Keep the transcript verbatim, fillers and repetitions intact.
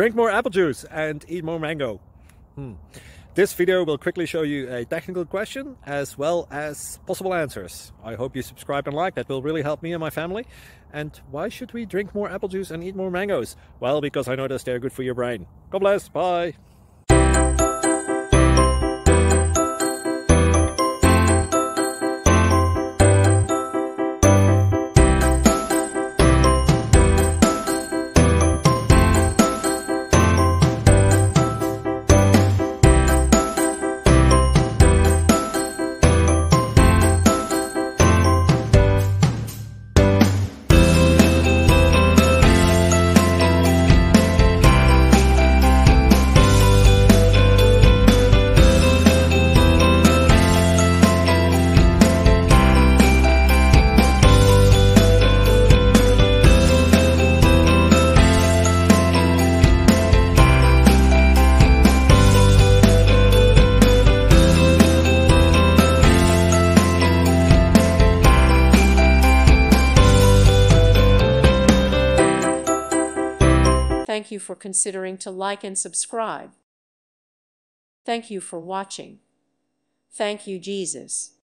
Drink more apple juice and eat more mango. Hmm. This video will quickly show you a technical question as well as possible answers. I hope you subscribe and like, that will really help me and my family. And why should we drink more apple juice and eat more mangoes? Well, because I noticed they're good for your brain. God bless, bye. Thank you for considering to like and subscribe. Thank you for watching. Thank you, Jesus.